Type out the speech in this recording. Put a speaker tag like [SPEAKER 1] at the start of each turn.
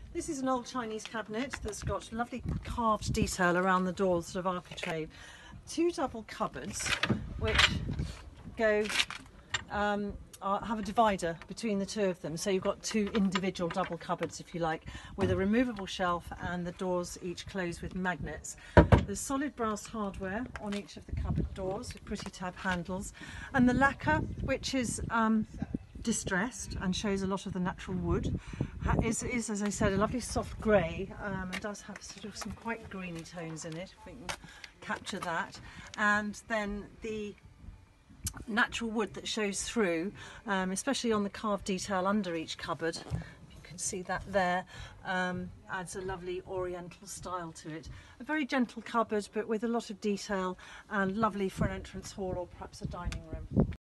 [SPEAKER 1] This is an old Chinese cabinet that's got lovely carved detail around the doors, sort of architrave. Two double cupboards which go have a divider between the two of them, so you've got two individual double cupboards, if you like, with a removable shelf, and the doors each close with magnets. There's solid brass hardware on each of the cupboard doors with pretty tab handles, and the lacquer, which is distressed and shows a lot of the natural wood, is as I said, a lovely soft grey, and does have sort of some quite greeny tones in it, if we can capture that. And then the natural wood that shows through, especially on the carved detail under each cupboard, you can see that there, adds a lovely Oriental style to it. A very gentle cupboard, but with a lot of detail, and lovely for an entrance hall or perhaps a dining room.